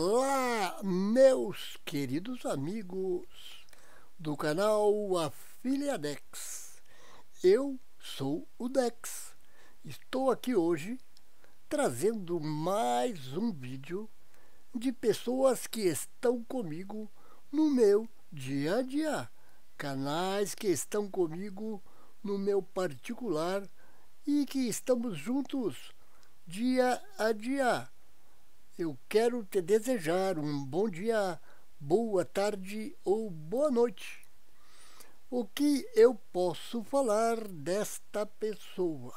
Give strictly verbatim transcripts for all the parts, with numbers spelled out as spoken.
Olá, meus queridos amigos do canal Afiliadex. Eu sou o Dex. Estou aqui hoje trazendo mais um vídeo de pessoas que estão comigo no meu dia a dia, canais que estão comigo no meu particular e que estamos juntos dia a dia. Eu quero te desejar um bom dia, boa tarde ou boa noite. O que eu posso falar desta pessoa?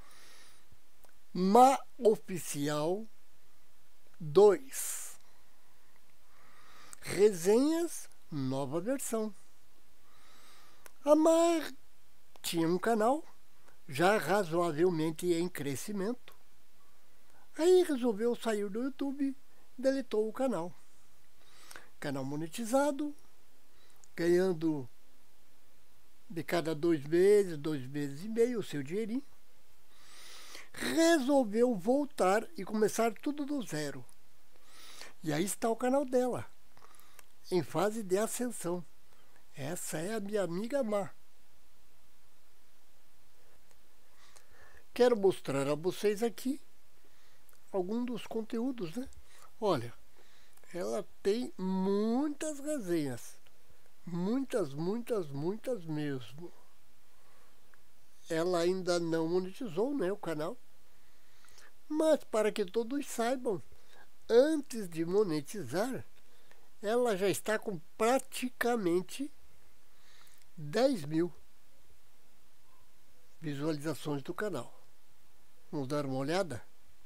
Má Oficial dois. Resenhas, nova versão. A Má tinha um canal já razoavelmente em crescimento. Aí resolveu sair do YouTube, deletou o canal. Canal monetizado, ganhando de cada dois meses, dois meses e meio o seu dinheirinho. Resolveu voltar e começar tudo do zero. E aí está o canal dela, em fase de ascensão. Essa é a minha amiga Má. Quero mostrar a vocês aqui algum dos conteúdos, né? Olha, ela tem muitas resenhas, muitas, muitas, muitas mesmo. Ela ainda não monetizou, né, o canal, mas para que todos saibam, antes de monetizar, ela já está com praticamente dez mil visualizações do canal. Vamos dar uma olhada?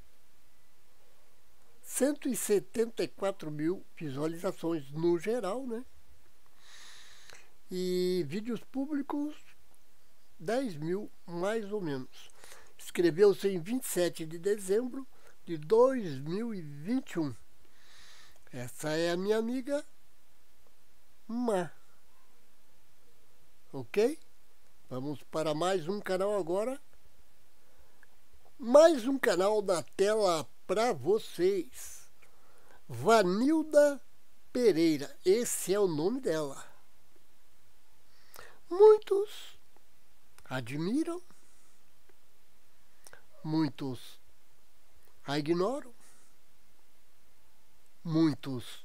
cento e setenta e quatro mil visualizações no geral, né? E vídeos públicos, dez mil mais ou menos. Inscreveu-se em vinte e sete de dezembro de dois mil e vinte e um. Essa é a minha amiga Má. Ok? Vamos para mais um canal agora. Mais um canal da tela para vocês. Vanilda Pereira, esse é o nome dela. Muitos admiram, muitos a ignoram, muitos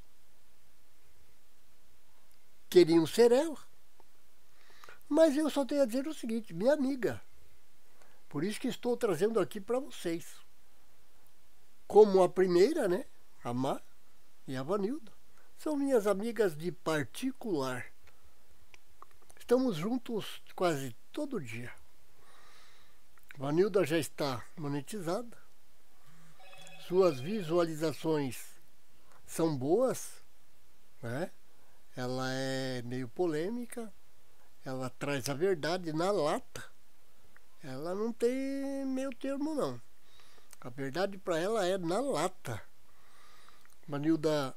queriam ser ela, mas eu só tenho a dizer o seguinte, minha amiga, por isso que estou trazendo aqui para vocês. Como a primeira, né? A Má e a Vanilda. São minhas amigas de particular. Estamos juntos quase todo dia. Vanilda já está monetizada. Suas visualizações são boas, né? Ela é meio polêmica. Ela traz a verdade na lata. Ela não tem meio termo, não. A verdade para ela é na lata. Vanilda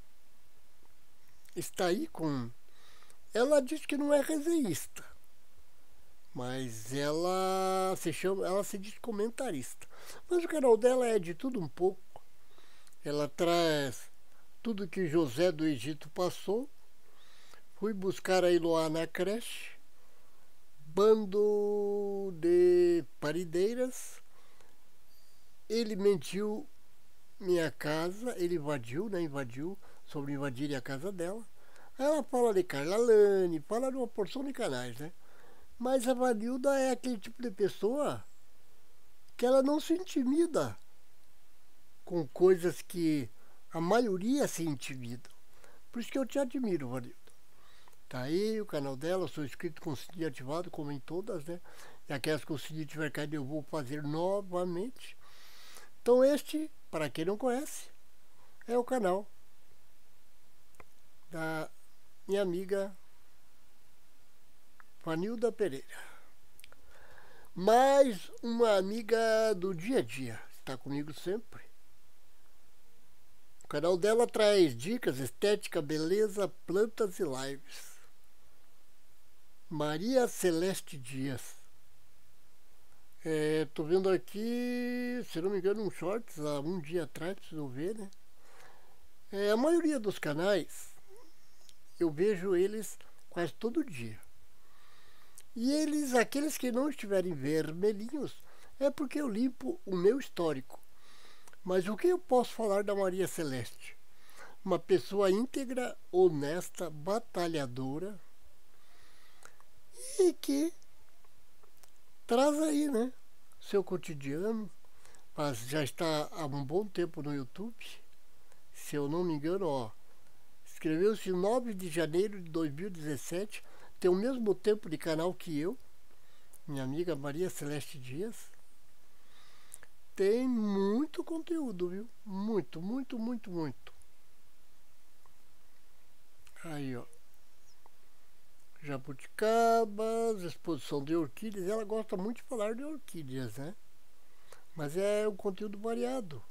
está aí com... Ela diz que não é resenhista, mas ela se chama, ela se diz comentarista. Mas o canal dela é de tudo um pouco. Ela traz tudo que José do Egito passou. Fui buscar a Eloá na creche. Bando de parideiras. Ele mentiu minha casa, ele invadiu, né? Invadiu, sobre invadir a casa dela. Aí ela fala de Carla Lane, fala de uma porção de canais, né? Mas a Vanilda é aquele tipo de pessoa que ela não se intimida com coisas que a maioria se intimida. Por isso que eu te admiro, Vanilda. Tá aí o canal dela, eu sou inscrito com o sininho ativado, como em todas, né? E aquelas que o sininho tiver caído eu vou fazer novamente. Então este, para quem não conhece, é o canal da minha amiga Vanilda Pereira. Mais uma amiga do dia a dia, está comigo sempre. O canal dela traz dicas, estética, beleza, plantas e lives. Maria Celeste Dias. É, tô vendo aqui, se não me engano, um shorts há um dia atrás, preciso ver, né? É, a maioria dos canais, eu vejo eles quase todo dia. E eles, aqueles que não estiverem vermelhinhos, é porque eu limpo o meu histórico. Mas o que eu posso falar da Maria Celeste? Uma pessoa íntegra, honesta, batalhadora e que traz aí, né, seu cotidiano. Mas já está há um bom tempo no YouTube. Se eu não me engano, ó, inscreveu-se nove de janeiro de dois mil e dezessete, tem o mesmo tempo de canal que eu, minha amiga Maria Celeste Dias. Tem muito conteúdo, viu? Muito, muito, muito, muito. Aí, ó. Jabuticabas, exposição de orquídeas. Ela gosta muito de falar de orquídeas, né? Mas é um conteúdo variado.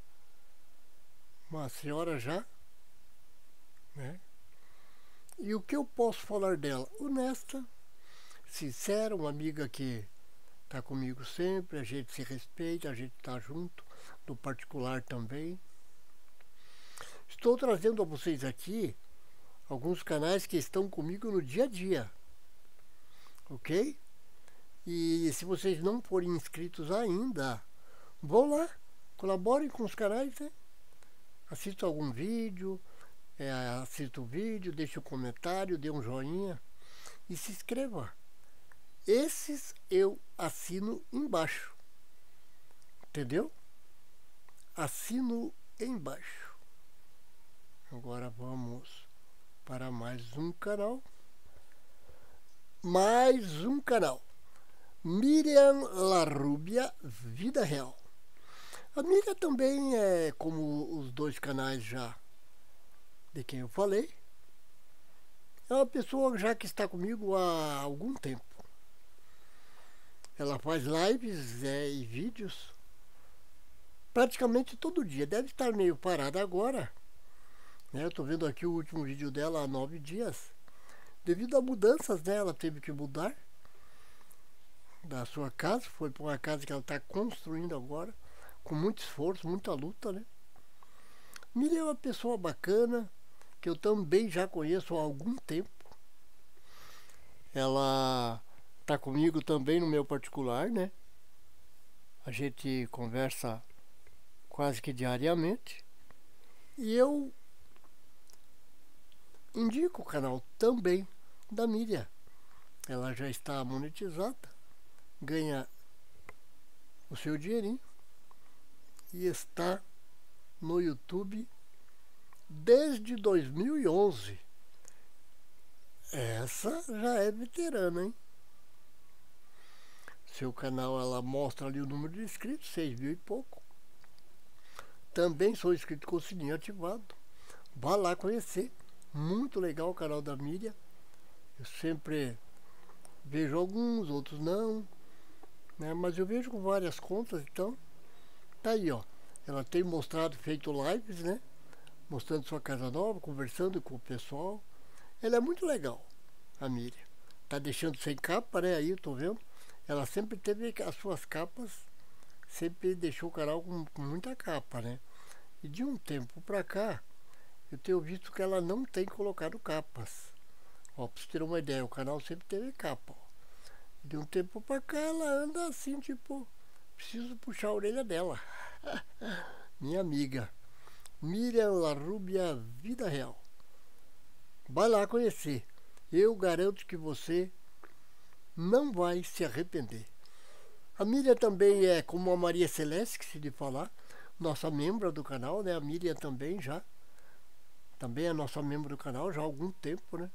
Uma senhora já, né? E o que eu posso falar dela? Honesta, sincera, uma amiga que está comigo sempre, a gente se respeita, a gente está junto, no particular também. Estou trazendo a vocês aqui alguns canais que estão comigo no dia a dia, ok? E se vocês não forem inscritos ainda, vão lá, colaborem com os canais, né? Assista algum vídeo, é, assista o vídeo, deixe um comentário, dê um joinha e se inscreva. Esses eu assino embaixo, entendeu? Assino embaixo. Agora vamos para mais um canal. Mais um canal. Miriam Larrubia, Vida Real. A Miriam também é como os dois canais já de quem eu falei. É uma pessoa já que está comigo há algum tempo. Ela faz lives é, e vídeos praticamente todo dia. Deve estar meio parada agora. Né? Eu estou vendo aqui o último vídeo dela há nove dias. Devido a mudanças, né? Ela teve que mudar da sua casa. Foi para uma casa que ela está construindo agora. Com muito esforço, muita luta, né? Miriam é uma pessoa bacana, que eu também já conheço há algum tempo. Ela está comigo também no meu particular, né? A gente conversa quase que diariamente. E eu indico o canal também da Miriam. Ela já está monetizada, ganha o seu dinheirinho e está no YouTube desde dois mil e onze. Essa já é veterana, hein? Seu canal, ela mostra ali o número de inscritos, seis mil e pouco. Também sou inscrito com o sininho ativado. Vá lá conhecer. Muito legal o canal da Miriam. Eu sempre vejo alguns, outros não, né? Mas eu vejo com várias contas, então tá aí, ó. Ela tem mostrado, feito lives, né? Mostrando sua casa nova, conversando com o pessoal. Ela é muito legal, a Miriam. Tá deixando sem capa, né? Aí eu tô vendo. Ela sempre teve as suas capas, sempre deixou o canal com, com muita capa, né? E de um tempo pra cá, eu tenho visto que ela não tem colocado capas. Ó, pra você ter uma ideia, o canal sempre teve capa, ó. De um tempo pra cá, ela anda assim, tipo, preciso puxar a orelha dela. Minha amiga Miriam Larrubia, Vida Real. Vai lá conhecer. Eu garanto que você não vai se arrepender. A Miriam também é como a Maria Celeste, que se de falar, nossa membro do canal, né? A Miriam também já. Também é nossa membro do canal já há algum tempo, né?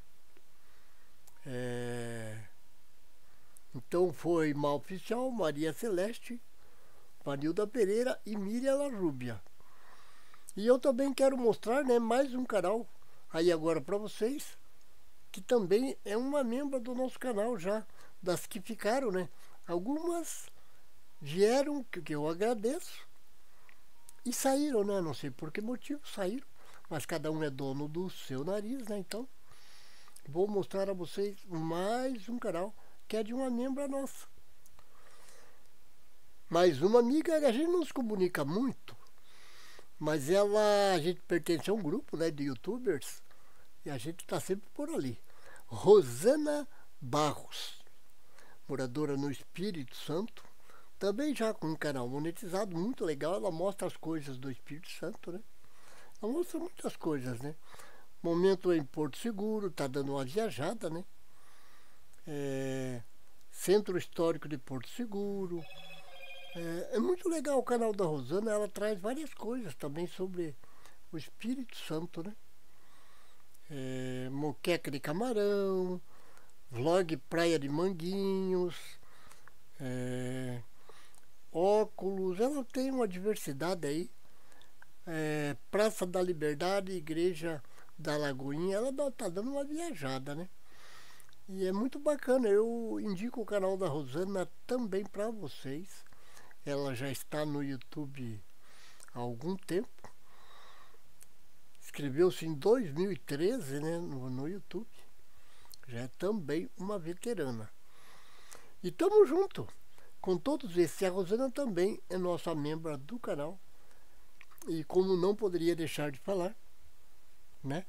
É... Então foi Mal Oficial, Maria Celeste, Vanilda Pereira e Miriam Larrubia. E eu também quero mostrar, né, mais um canal aí agora para vocês, que também é uma membro do nosso canal já, das que ficaram, né? Algumas vieram, que eu agradeço, e saíram, né? Não sei por que motivo saíram, mas cada um é dono do seu nariz, né? Então, vou mostrar a vocês mais um canal que é de uma membra nossa. Mais uma amiga, a gente não se comunica muito, Mas ela, a gente pertence a um grupo, né, de youtubers e a gente está sempre por ali. Rosana Barros, moradora no Espírito Santo, também já com um canal monetizado, muito legal. Ela mostra as coisas do Espírito Santo, né? Ela mostra muitas coisas, né? Momento em Porto Seguro, tá dando uma viajada, né? É, Centro Histórico de Porto Seguro. É, é muito legal o canal da Rosana, ela traz várias coisas também sobre o Espírito Santo, né? É, moqueca de camarão, vlog Praia de Manguinhos, é, óculos, ela tem uma diversidade aí. É, Praça da Liberdade, Igreja da Lagoinha, ela dá- tá dando uma viajada, né? E é muito bacana, eu indico o canal da Rosana também para vocês. Ela já está no YouTube há algum tempo. Inscreveu-se em dois mil e treze, né, no, no YouTube. Já é também uma veterana. E estamos junto com todos esses. A Rosana também é nossa membra do canal. E como não poderia deixar de falar, né?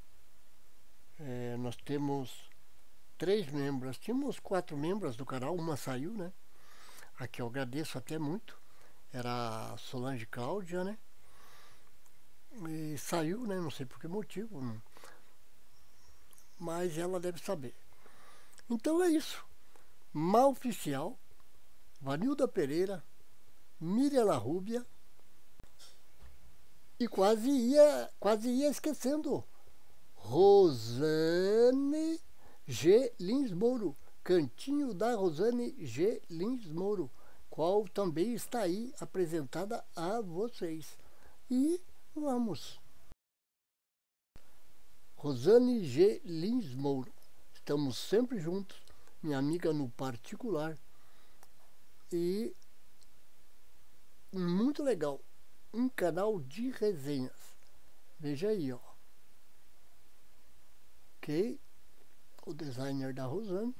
É, nós temos três membros. Tínhamos quatro membros do canal, uma saiu, né? A que eu agradeço até muito. Era a Solange Cláudia, né? E saiu, né? Não sei por que motivo. Não. Mas ela deve saber. Então é isso. Má Oficial, Vanilda Pereira, Miriam La Rúbia. E quase ia, quase ia esquecendo. Rosane G. Lins Mouro. Cantinho da Rosane G. Lins Mouro, qual também está aí apresentada a vocês. E vamos. Rosane G. Lins Mouro. Estamos sempre juntos, minha amiga no particular. E muito legal. Um canal de resenhas. Veja aí, ó. Ok? O designer da Rosane.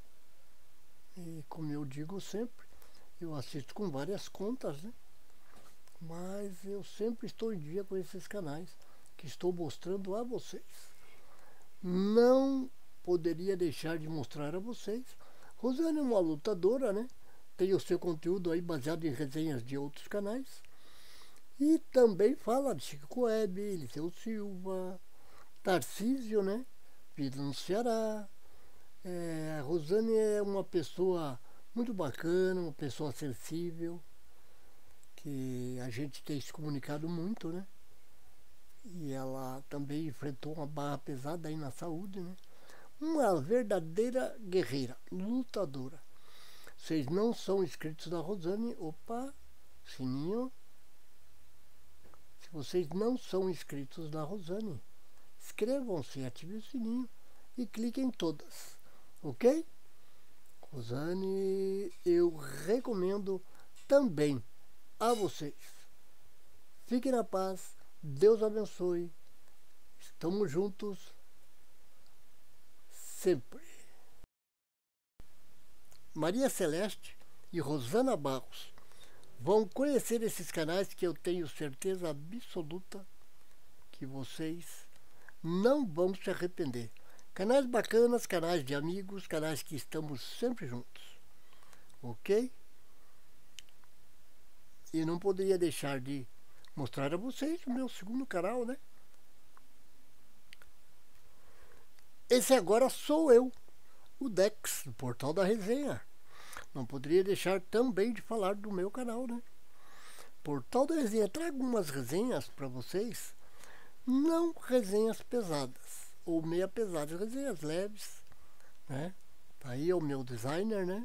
E como eu digo sempre, eu assisto com várias contas, né? Mas eu sempre estou em dia com esses canais que estou mostrando a vocês. Não poderia deixar de mostrar a vocês. Rosane é uma lutadora, né? Tem o seu conteúdo aí baseado em resenhas de outros canais. E também fala de Chico Coeb, Eliseu Silva, Tarcísio, né? Vida no Ceará. É, a Rosane é uma pessoa muito bacana, uma pessoa sensível, que a gente tem se comunicado muito, né? E ela também enfrentou uma barra pesada aí na saúde, né? Uma verdadeira guerreira, lutadora. Vocês não são inscritos na Rosane, opa, sininho. Se vocês não são inscritos na Rosane, inscrevam-se, ativem o sininho e cliquem em todas, ok? Rosane, eu recomendo também a vocês. Fiquem na paz, Deus abençoe, estamos juntos sempre. Maria Celeste e Rosana Barros vão conhecer esses canais que eu tenho certeza absoluta que vocês não vão se arrepender. Canais bacanas, canais de amigos, canais que estamos sempre juntos. Ok? E não poderia deixar de mostrar a vocês o meu segundo canal, né? Esse agora sou eu, o Dex, do Portal da Resenha. Não poderia deixar também de falar do meu canal, né? Portal da Resenha. Trago umas resenhas para vocês. Não resenhas pesadas, ou meia pesadas, resenhas leves, né? Aí é o meu designer, né?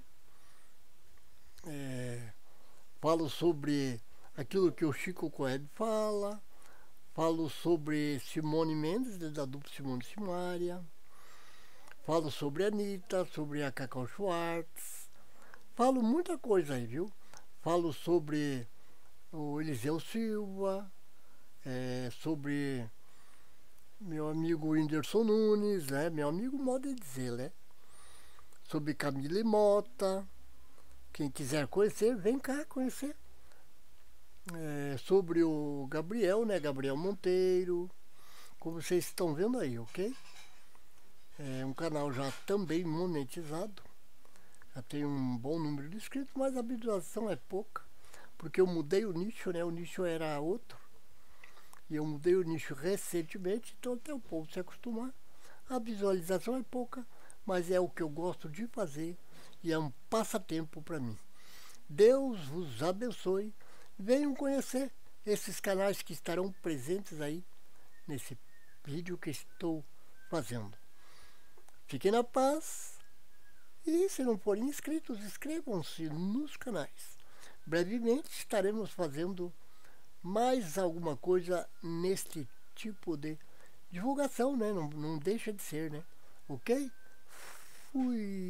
É, falo sobre aquilo que o Chico Coeb fala. Falo sobre Simone Mendes, da dupla Simone e Simaria. Falo sobre a Anitta, sobre a Cacau Schwartz. Falo muita coisa aí, viu? Falo sobre o Eliseu Silva, é, sobre meu amigo Whindersson Nunes, né? Meu amigo, modo de dizer, né? Sobre Camille Mota. Quem quiser conhecer, vem cá conhecer. é, sobre o Gabriel, né? Gabriel Monteiro, como vocês estão vendo aí, ok? É um canal já também monetizado, já tem um bom número de inscritos, mas a visualização é pouca, porque eu mudei o nicho, né? O nicho era outro, e eu mudei o nicho recentemente, então até o povo se acostumar. A visualização é pouca, mas é o que eu gosto de fazer e é um passatempo para mim. Deus vos abençoe. Venham conhecer esses canais que estarão presentes aí nesse vídeo que estou fazendo. Fiquem na paz e, se não forem inscritos, inscrevam-se nos canais. Brevemente estaremos fazendo mais alguma coisa neste tipo de divulgação, né? Não, não deixa de ser, né? Ok? Fui!